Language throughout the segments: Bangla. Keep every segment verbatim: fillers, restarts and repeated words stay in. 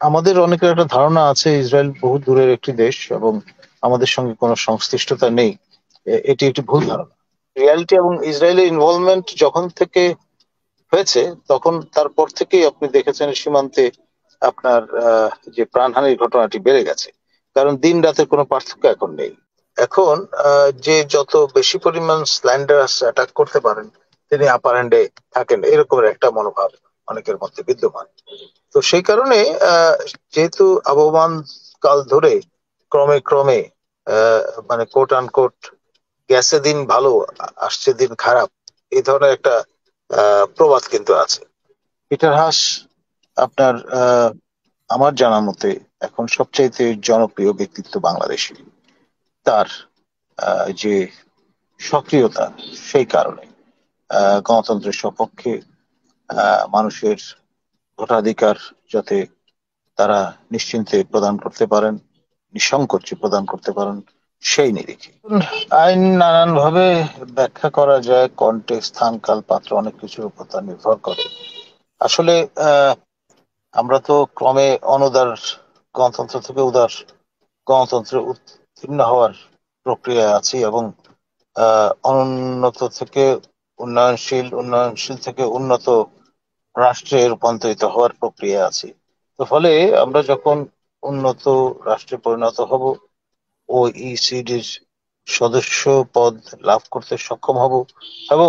আমাদের অনেকের একটা ধারণা আছে ইসরায়েল বহু দূরের একটি দেশ এবং আমাদের সঙ্গে কোনো সংশ্লিষ্টতা নেই। এ- এটি একটি ভুল ধারণা। রিয়ালিটি এবং ইসরায়েলের ইনভলভমেন্ট যখন থেকে হয়েছে তখন তারপর থেকেই আপনি দেখেছেন সীমান্তে আপনার আহ, যে প্রাণহানির ঘটনাটি বেড়ে গেছে। কারণ দিন রাতের কোনো পার্থক্য এখন নেই। এখন আহ, যে যত বেশি পরিমাণ স্ল্যান্ডারাস অ্যাটাক করতে পারেন তিনি আপার হ্যান্ডে থাকেন, এরকমের একটা মনোভাব অনেকের মধ্যে বিদ্যমান। তো সেই কারণে আহ, যেহেতু আবহমান কাল ধরে ক্রমে ক্রমে আহ, মানে কোট আনকোট গেছে দিন ভালো, আসছে দিন খারাপ, এই ধরনের একটা আহ, প্রবাদ কিন্তু আছে। পিটার হাস আপনার আহ, আমার জানা মতে এখন সবচাইতে জনপ্রিয় ব্যক্তিত্ব বাংলাদেশী। তার আহ, যে সক্রিয়তা, সেই কারণে আহ, গণতন্ত্রের সপক্ষে আহ, মানুষের ভোটাধিকার যাতে তারা নিশ্চিন্তে প্রদান করতে পারেন, নিঃসংকোচে প্রদান করতে পারেন, সেই নিরিখে আইন নানান ভাবে ব্যাখ্যা করা যায়। কন্টেক্সট, স্থান, কাল, পাত্র অনেক কিছুর উপর তা নির্ভর করে। আসলে আহ, আমরা তো ক্রমে অনুদার গণতন্ত্র থেকে উদার গণতন্ত্রে উত্তীর্ণ হওয়ার প্রক্রিয়ায় আছি এবং আহ, অনুন্নত থেকে উন্নয়নশীল, উন্নয়নশীল থেকে উন্নত রাষ্ট্রে রূপান্তরিত হওয়ার প্রক্রিয়া আছি। তো ফলে আমরা যখন উন্নত রাষ্ট্রে পরিণত হব, ওইসিডির সদস্য পদ লাভ করতে সক্ষম হব এবং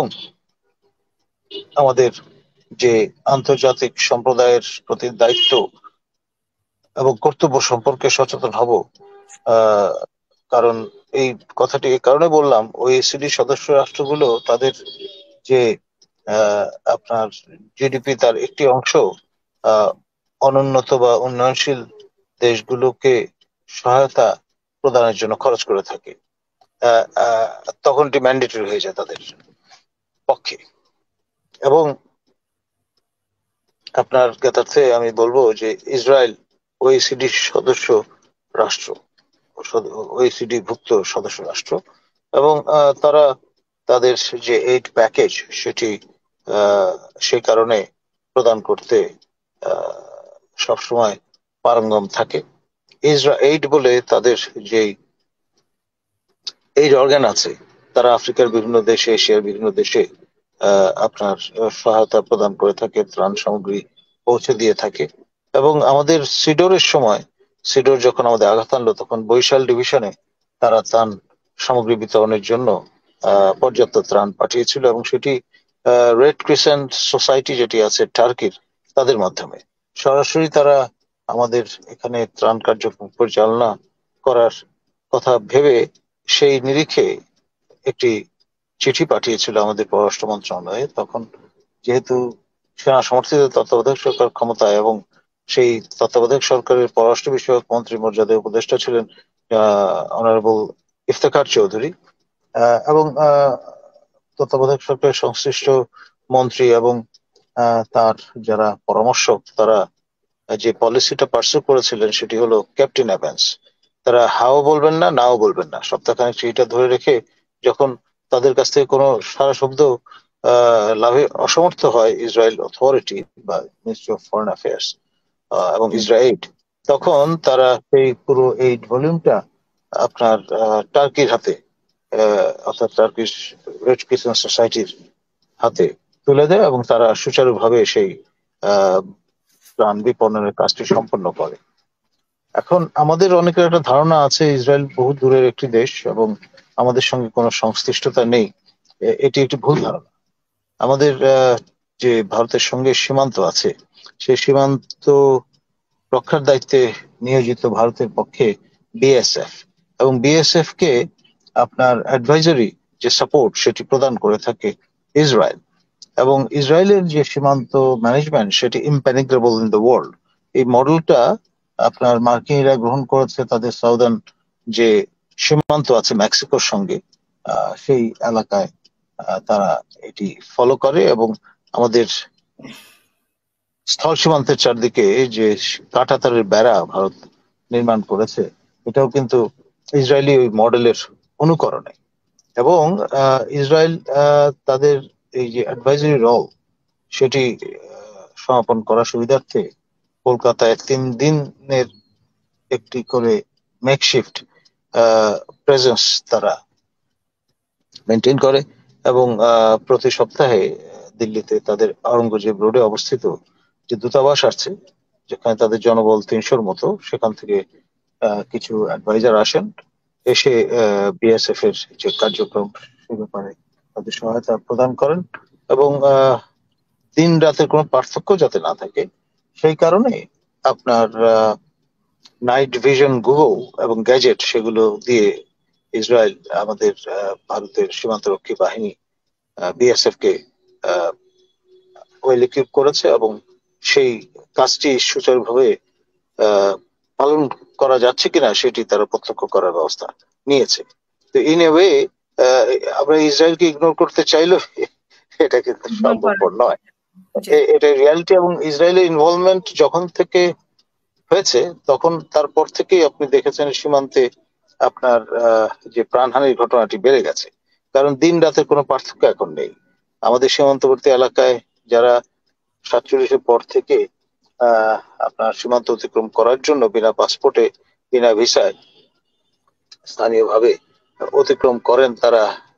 আমাদের যে আন্তর্জাতিক সম্প্রদায়ের প্রতি দায়িত্ব এবং কর্তব্য সম্পর্কে সচেতন হব। আহ, কারণ এই কথাটি এই কারণে বললাম, ওইসিডি সদস্য রাষ্ট্রগুলো তাদের যে আহ, আপনার জিডিপি তার একটি অংশ আহ, অনুন্নত বা উন্নয়নশীল দেশগুলোকে সহায়তা প্রদানের জন্য খরচ করে থাকে। আহ, আহ, তখন এটি ম্যান্ডেটরি হয়ে যায় তাদের পক্ষে। এবং আপনার জ্ঞাতার্থে আমি বলবো যে ইসরায়েল ওইসিডি সদস্য রাষ্ট্র, ওইসিডি ভুক্ত সদস্য রাষ্ট্র এবং আহ, তারা তাদের যে এইড প্যাকেজ সেটি আহ, সেই কারণে প্রদান করতে আহ, সবসময় পারঙ্গম থাকে। ইসরা এইড বলে তাদের যে এইড অর্গান আছে, তারা আফ্রিকার বিভিন্ন দেশে, এশিয়ার বিভিন্ন দেশে আহ, আপনার আহ, সহায়তা প্রদান করে থাকে, ত্রাণ সামগ্রী পৌঁছে দিয়ে থাকে। এবং আমাদের সিডোরের সময়, সিডোর যখন আমাদের আঘাত আনলো তখন বরিশাল ডিভিশনে তারা ত্রাণ সামগ্রী বিতরণের জন্য আহ, পর্যাপ্ত ত্রাণ পাঠিয়েছিল এবং সেটি রেড ক্রিসেন্ট সোসাইটি যেটি আছে টার্কির, তাদের মাধ্যমে সরাসরি তারা আমাদের এখানে ত্রাণ কার্যক্রম পরিচালনা করার কথা ভেবে সেই নিরিখে একটি চিঠি পাঠিয়েছিল আমাদের পররাষ্ট্র মন্ত্রণালয়ে। তখন যেহেতু সেনা সমর্থিত তত্ত্বাবধায়ক সরকার ক্ষমতায় এবং সেই তত্ত্বাবধায়ক সরকারের পররাষ্ট্র বিষয়ক মন্ত্রী মর্যাদায় উপদেষ্টা ছিলেন আহ অনারেবল ইফতেখার চৌধুরী, আহ, এবং আহ, তত্ত্বাবধায়ক সরকারের সংশ্লিষ্ট মন্ত্রী এবং আহ, তার যারা পরামর্শক, তারা যে পলিসিটা পার্সু করেছিলেন সেটি হলো ক্যাপ্টেন অ্যাভেন্স। তারা হাও বলবেন না, নাও বলবেন না, সপ্তাহখানেক চিঠিটা ধরে রেখে যখন তাদের কাছ থেকে কোনো সারা শব্দ আহ, লাভে অসমর্থ হয় ইসরায়েল অথরিটি বা মিনিস্ট্রি অফ ফরেন অ্যাফেয়ার্স এবং ইসরায়েল, তখন তারা সেই পুরো এইড ভলিউমটা আপনার আহ, টার্কির হাতে, আহ, অর্থাৎ টার্কিশ রেড ক্রিসেন্ট সোসাইটির হাতে তুলে দেয় এবং তারা সুচারুভাবে সেই আহ, ত্রাণ বিপণনের কাজটি সম্পন্ন করে। এখন আমাদের অনেকের একটা ধারণা আছে ইসরায়েল বহু দূরের একটি দেশ এবং আমাদের সঙ্গে কোনো সংশ্লিষ্টতা নেই। এ- এটি একটি ভুল ধারণা। আমাদের আহ, যে ভারতের সঙ্গে সীমান্ত আছে, সেই সীমান্ত রক্ষার দায়িত্বে নিয়োজিত ভারতের পক্ষে বিএসএফ, এবং বিএসএফ কে আপনার অ্যাডভাইজারি যে সাপোর্ট সেটি প্রদান করে থাকে ইসরায়েল। এবং ইসরায়েলের যে সীমান্ত ম্যানেজমেন্ট সেটি ইম্পেনিট্রেবল ইন দ্য ওয়ার্ল্ড। এই মডেলটা আপনার মার্কিনিরা গ্রহণ করেছে তাদের সাউদার্ন যে সীমান্ত আছে মেক্সিকোর সঙ্গে, আহ, সেই এলাকায় আহ, তারা এটি ফলো করে। এবং আমাদের স্থল সীমান্তের চারদিকে যে কাঁটাতারের বেড়া ভারত নির্মাণ করেছে, এটাও কিন্তু ইসরায়েলি ওই মডেলের অনুকরণে। এবং আহ, ইসরায়েল আহ, তাদের এই যে অ্যাডভাইজারি রোল সেটি আহ, সমাপন করার সুবিধার্থে কলকাতায় তিন দিনের একটি করে মেকশিফট প্রেজেন্স তারা মেনটেন করে, এবং আহ, প্রতি সপ্তাহে দিল্লিতে তাদের আওরঙ্গজেব রোডে অবস্থিত যে দূতাবাস আছে, যেখানে তাদের জনবল তিনশোর মতো, সেখান থেকে আহ, কিছু অ্যাডভাইজার আসেন, এসে বিএসএফ এর যে কার্যক্রম সে ব্যাপারে তাদের সহায়তা প্রদান করেন, এবং আহ, দিন রাতের কোনো পার্থক্য যাতে না থাকে সেই কারণে আপনার নাইট ভিশন গুগল এবং গ্যাজেট সেগুলো দিয়ে ইসরায়েল আমাদের আহ, ভারতের সীমান্তরক্ষী বাহিনী বিএসএফ কে ওয়েল ইকুইপ করেছে, এবং সেই কাজটি সুচারুভাবে আহ, পালন করা যাচ্ছে কিনা সেটি তারা প্রত্যক্ষ করার ব্যবস্থা নিয়েছে। তো ইন এ ওয়ে আমরা ইসরায়েলকে ইগনোর করতে চাইলেও এটা কিন্তু ইগনোর করা সম্ভবপর নয়। জি এ- এটা রিয়ালিটি, এবং ইসরায়েলের ইনভলভমেন্ট যখন থেকে হয়েছে তখন তারপর থেকেই আপনি দেখেছেন সীমান্তে আপনার আহ, যে প্রাণহানির ঘটনাটি বেড়ে গেছে, কারণ দিন রাতের কোনো পার্থক্য এখন নেই। আমাদের সীমান্তবর্তী এলাকায় যারা সাতচল্লিশের পর থেকে আহ আপনার সীমান্ত অতিক্রম করার জন্য বিনা পাসপোর্টে বিনা ভিসায় স্থানীয়ভাবে অতিক্রম করেন, তারা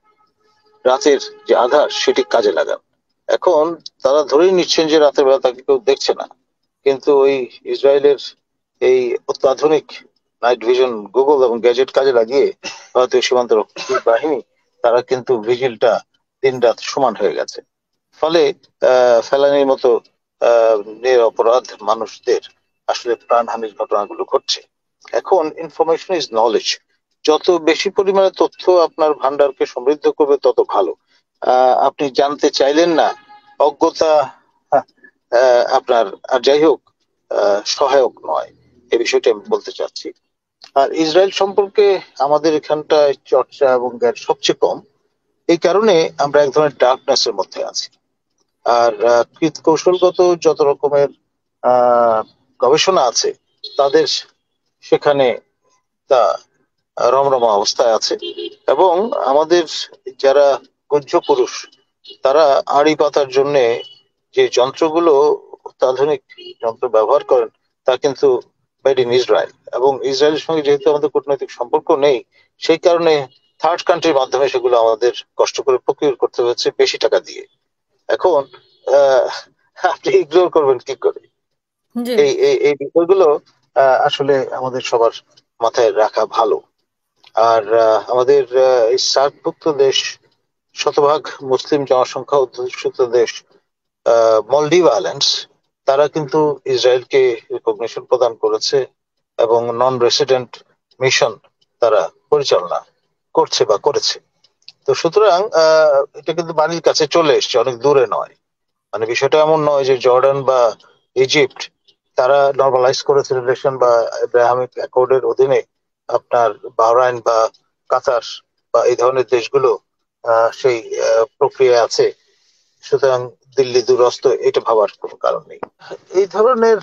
রাতের যে আধার সেটি কাজে লাগান। এখন তারা ধরেই নিচ্ছেন যে রাতের বেলা তাকে কেউ দেখছে না, কিন্তু ওই ইসরায়েলের এই অত্যাধুনিক নাইট ভিশন গুগল এবং গ্যাজেট কাজে লাগিয়ে ভারতীয় সীমান্ত রক্ষী বাহিনী তারা কিন্তু ভিজিলটা দিন রাত সমান হয়ে গেছে। ফলে আহ ফেলানির মতো আহ নিরপরাধ মানুষদের আসলে প্রাণহানির ঘটনাগুলো ঘটছে। এখন ইনফরমেশন ইজ নলেজ, যত বেশি পরিমাণে তথ্য আপনার ভান্ডারকে সমৃদ্ধ করবে তত ভালো। আহ, আপনি জানতে চাইলেন না, অজ্ঞতা আহ, আপনার আর যাই হোক আহ, সহায়ক নয়, এই বিষয়টা আমি বলতে চাচ্ছি। আর ইসরায়েল সম্পর্কে আমাদের এখানটায় চর্চা এবং জ্ঞান সবচেয়ে কম, এই কারণে আমরা এক ধরনের ডার্কনেস এর মধ্যে আছি। আর আহ, কৃত কৌশলগত যত রকমের আহ গবেষণা আছে তাদের সেখানে তা রমরমা অবস্থায় আছে, এবং আমাদের যারা গুহ্য পুরুষ তারা আড়ি পাতার জন্য যে যন্ত্রগুলো অত্যাধুনিক যন্ত্র ব্যবহার করেন তা কিন্তু মেড ইন ইসরায়েল, এবং ইসরায়েলের সঙ্গে যেহেতু আমাদের কূটনৈতিক সম্পর্ক নেই সেই কারণে থার্ড কান্ট্রির মাধ্যমে সেগুলো আমাদের কষ্ট করে প্রকিউর করতে হচ্ছে বেশি টাকা দিয়ে। এখন আহ আপনি ইগনোর করবেন কি করে? জি এই এই এই বিষয়গুলো আহ, আসলে আমাদের সবার মাথায় রাখা ভালো। আর আহ, আমাদের আহ, এই সার্কভুক্ত দেশ, শতভাগ মুসলিম জনসংখ্যা অধ্যুষিত দেশ মলডিভ আইল্যান্ডস, তারা কিন্তু ইসরায়েলকে রিকগনিশন প্রদান করেছে এবং নন রেসিডেন্ট মিশন তারা পরিচালনা করছে বা করেছে। তো সুতরাং আহ, এটা কিন্তু বাড়ির কাছে চলে এসছে, অনেক দূরে নয়। মানে বিষয়টা এমন নয় যে জর্ডান বা ইজিপ্ট তারা নর্মালাইজ করেছে রিলেশন বা আব্রাহামিক অ্যাকর্ডের অধীনে আপনার বাহরাইন বা কাতার বা এই ধরনের দেশগুলো আহ, সেই আহ, প্রক্রিয়া আছে, সুতরাং দিল্লি দূরস্থ, এটা ভাবার কোনো কারণ নেই। এই ধরনের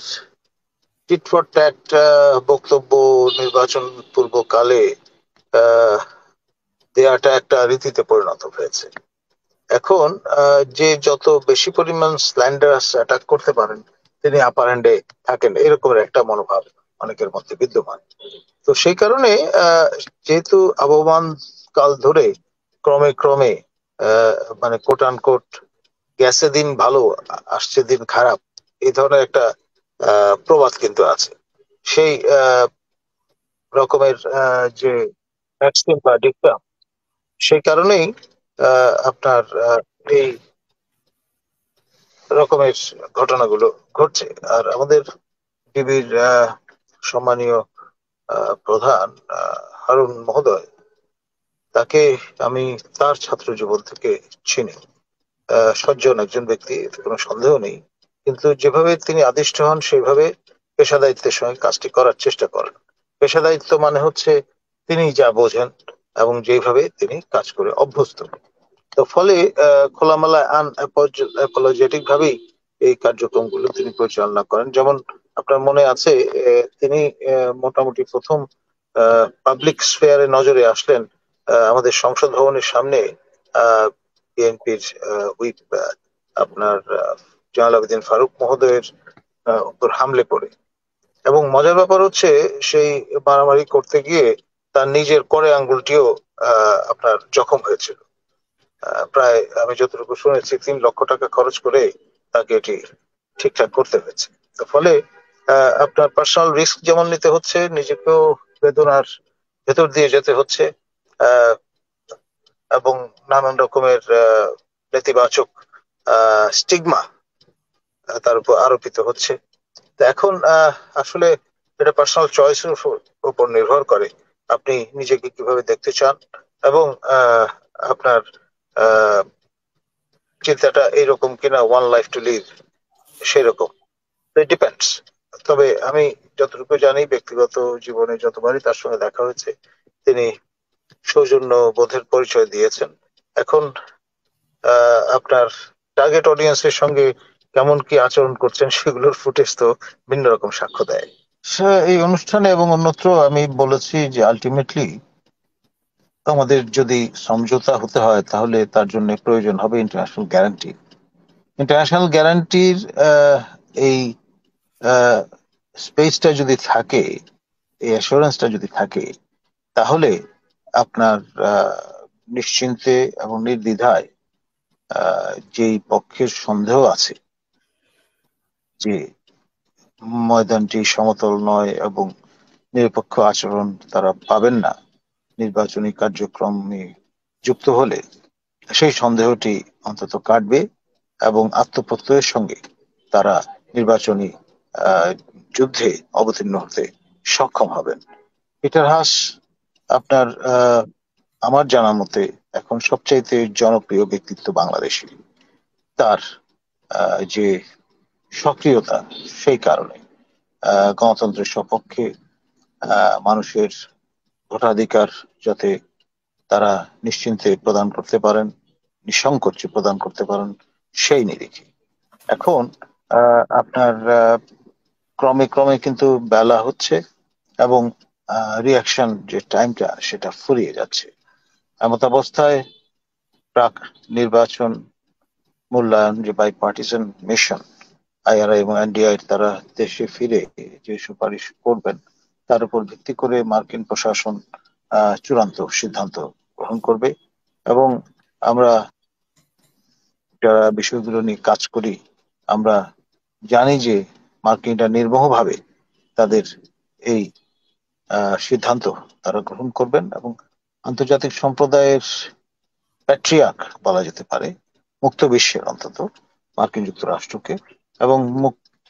টিট ফর ট্যাট বক্তব্য নির্বাচন পূর্বকালে আহ, দেয়াটা একটা রীতিতে পরিণত হয়েছে। এখন আহ, যে যত বেশি পরিমাণ স্ল্যান্ডারাস অ্যাটাক করতে পারেন তিনি আপার হ্যান্ডে থাকেন, এরকমের একটা মনোভাব অনেকের মধ্যে বিদ্যমান। তো সেই কারণে আহ, যেহেতু আবহমান কাল ধরে ক্রমে ক্রমে আহ, মানে কোট আন কোট গেছে দিন ভালো, আসছে দিন খারাপ, এই ধরনের একটা আহ, প্রবাদ কিন্তু আছে। সেই আহ, রকমের আহ, যে ভ্যাকসিন বা ডিকটাম, সেই কারণেই আহ, আপনার আহ, এই রকমের ঘটনাগুলো ঘটছে। আর আমাদের ডিবির সম্মানীয় আহ, প্রধান আহ, হারুন মহোদয়, তাকে আমি তার ছাত্র জীবন থেকে চিনি। আহ, সজ্জন একজন ব্যক্তি, এতে কোনো সন্দেহ নেই, কিন্তু যেভাবে তিনি আদিষ্ট হন সেইভাবে পেশাদারিত্বের সঙ্গে কাজটি করার চেষ্টা করেন। পেশাদারিত্ব মানে হচ্ছে তিনি যা বোঝেন এবং যেভাবে তিনি কাজ করে অভ্যস্ত। তো ফলে আহ, খোলামেলা আনঅ্যাপোলজেটিক ভাবেই এই কার্যক্রমগুলো তিনি পরিচালনা করেন। যেমন আপনার মনে আছে আহ, তিনি আহ, মোটামুটি প্রথম পাবলিক স্ফেয়ারে নজরে আসলেন আহ, আমাদের সংসদ ভবনের সামনে বিএনপির হুইপ আপনার আহ, জয়নাল আবেদিন ফারুক মহোদয়ের আহ, উপর হামলে পড়ে। এবং মজার ব্যাপার হচ্ছে, সেই মারামারি করতে গিয়ে তার নিজের কড়ে আঙ্গুলটিও আহ, আপনার জখম হয়েছিল। আহ, প্রায় আমি যতটুকু শুনেছি তিন লক্ষ টাকা খরচ করে তাকে এটি ঠিকঠাক করতে হয়েছে। তো ফলে আহ, আপনার পার্সোনাল রিস্ক যেমন নিতে হচ্ছে, নিজেকেও বেদনার ভেতর দিয়ে যেতে হচ্ছে, আহ, এবং নানান রকমের আহ, নেতিবাচক স্টিগমা তার উপর আরোপিত হচ্ছে। তো এখন আহ, আসলে এটা পার্সোনাল চয়েসের উপর নির্ভর করে আপনি নিজেকে কিভাবে দেখতে চান, এবং আহ, আপনার আহ, চিন্তাটা এইরকম কিনা, ওয়ান লাইফ টু লিভ, সেরকম ডিপেন্ডস। তবে আমি যতটুকু জানি, ব্যক্তিগত জীবনে যতবারই তার সঙ্গে দেখা হয়েছে, তিনি সৌজন্য বোধের পরিচয় দিয়েছেন। এখন আহ, আপনার টার্গেট অডিয়েন্সের সঙ্গে কেমন কি আচরণ করছেন সেগুলোর ফুটেজ তো ভিন্ন রকম সাক্ষ্য দেয়। সে- এই অনুষ্ঠানে এবং অন্যত্র আমি বলেছি যে আলটিমেটলি আমাদের যদি সমঝোতা হতে হয়, তাহলে তার জন্য প্রয়োজন হবে ইন্টারন্যাশনাল গ্যারান্টি। ইন্টারন্যাশনাল গ্যারান্টির এই স্পেসটা যদি থাকে, এই অ্যাসুরেন্সটা যদি থাকে, তাহলে আপনার আহ, নিশ্চিন্তে এবং নির্দ্বিধায় আহ, যেই পক্ষের সন্দেহ আছে যে ময়দানটি সমতল নয় এবং নিরপেক্ষ আচরণ তারা পাবেন না নির্বাচনী কার্যক্রমে যুক্ত হলে, সেই সন্দেহটি অন্তত কাটবে এবং আত্মপ্রত্যয়ের সঙ্গে তারা নির্বাচনী আহ, যুদ্ধে অবতীর্ণ হতে সক্ষম হবেন। পিটার হাস আপনার আহ, আমার জানা মতে এখন সবচাইতে জনপ্রিয় ব্যক্তিত্ব বাংলাদেশে। তার আহ, যে সক্রিয়তা, সেই কারণে আহ, গণতন্ত্রের সপক্ষে আহ, মানুষের ভোটাধিকার যাতে তারা নিশ্চিন্তে প্রদান করতে পারেন, নিঃসংকোচে প্রদান করতে পারেন, সেই নিরিখে এখন আহ, আপনার আহ, ক্রমে ক্রমে কিন্তু বেলা হচ্ছে এবং রিয়াকশন যে টাইমটা সেটা ফুরিয়ে যাচ্ছে। এমত অবস্থায় প্রাক নির্বাচন মূল্যায়ন যে বাই পার্টিসান মিশন আইআরআই এবং এনডিআই তারা দেশে ফিরে যে সুপারিশ করবেন, তার উপর ভিত্তি করে মার্কিন প্রশাসন আহ, চূড়ান্ত সিদ্ধান্ত গ্রহণ করবে। এবং আমরা যারা বিষয়গুলো নিয়ে কাজ করি, আমরা জানি যে মার্কিনরা নির্মোহভাবে তাদের এই আহ, সিদ্ধান্ত তারা গ্রহণ করবেন এবং আন্তর্জাতিক সম্প্রদায়ের প্যাট্রিয়ার্ক বলা যেতে পারে, মুক্ত বিশ্বের অন্তত মার্কিন যুক্তরাষ্ট্রকে, এবং মুক্ত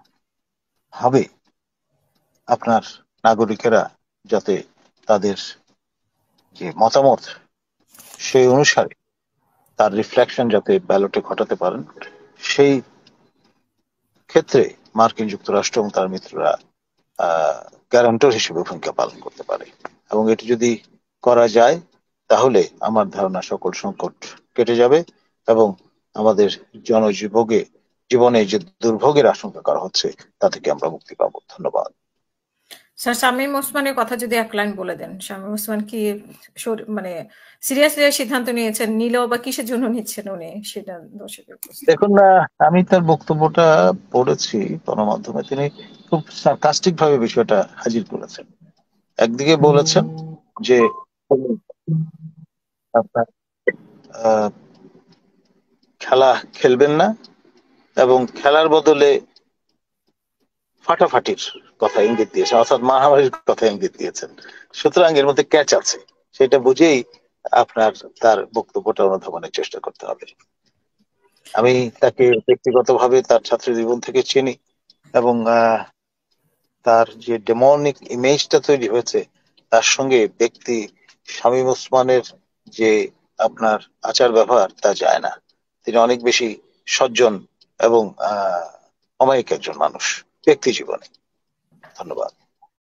ভাবে আপনার নাগরিকেরা যাতে তাদের যে মতামত সেই অনুসারে তার রিফ্লেকশন যাতে ব্যালটে ঘটাতে পারেন, সেই ক্ষেত্রে মার্কিন যুক্তরাষ্ট্র এবং তার মিত্ররা আহ গ্যারান্টর হিসেবে ভূমিকা পালন করতে পারে। এবং এটি যদি করা যায়, তাহলে আমার ধারণা সকল সংকট কেটে যাবে এবং আমাদের জনজীবনে জীবনে যে দুর্ভোগের আশঙ্কা করা হচ্ছে তা থেকে আমরা মুক্তি পাবো। ধন্যবাদ। স্যার শামীম ওসমানের কথা যদি এক লাইন বলে দেন। শামীম ওসমান কি সর- মানে সিরিয়াসলি সিদ্ধান্ত নিয়েছেন, নিলেও বা কিসের জন্য নিচ্ছেন উনি, সেটা দর্শকের প্রশ্ন। দেখুন, আহ, আমি তার বক্তব্যটা পড়েছি গণমাধ্যমে। তিনি খুব সার্কাস্টিক ভাবে বিষয়টা হাজির করেছেন। একদিকে বলেছেন যে আপনার আহ, খেলা খেলবেন না এবং খেলার বদলে ফাটাফাটির কথা ইঙ্গিত দিয়েছেন, অর্থাৎ মারামারির কথা ইঙ্গিত দিয়েছেন। সুতরাং এর মধ্যে ক্যাচ আছে, সেটা বুঝেই আপনার তার বক্তব্যটা অনুধাবনের চেষ্টা করতে হবে। আমি তাকে ব্যক্তিগতভাবে তার ছাত্র জীবন থেকে চিনি এবং আহ, তার যে ডেমনিক ইমেজটা তৈরি হয়েছে, তার সঙ্গে ব্যক্তি শামীম ওসমানের যে আপনার আচার ব্যবহার তা যায় না। তিনি অনেক বেশি সজ্জন এবং আহ অমায়িক একজন মানুষ ব্যক্তি জীবনে। ধন্যবাদ।